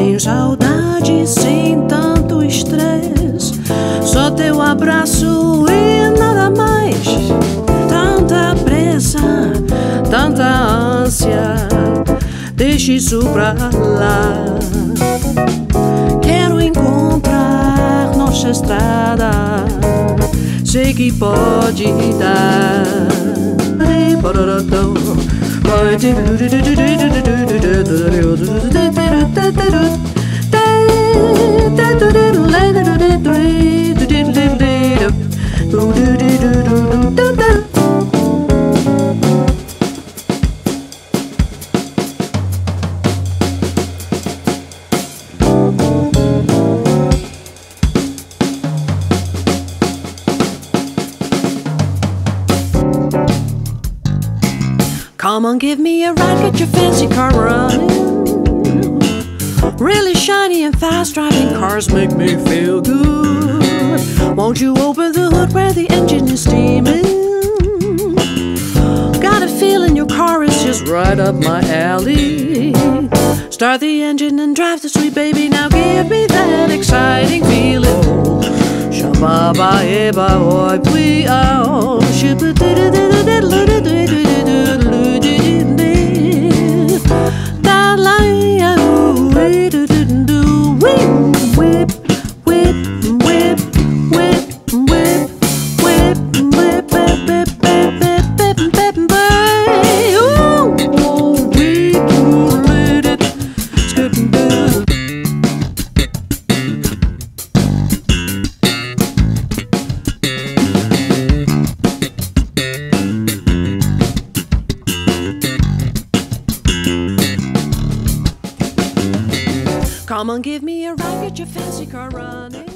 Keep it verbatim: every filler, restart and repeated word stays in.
sem saudade, sem tanto estresse, só teu abraço e nada mais. Tanta pressa, tanta ânsia, deixa isso pra lá. Quero encontrar nossa estrada, sei que pode dar. Come on, give me a ride, get your fancy car running. Really shiny and fast driving cars make me feel good. Won't you open the hood where the engine is steaming? Got a feeling your car is just right up my alley. Start the engine and drive the sweet baby. Now give me that exciting feeling. Shababa eba oi pui ao. Come on, give me a ride, get your fancy car running.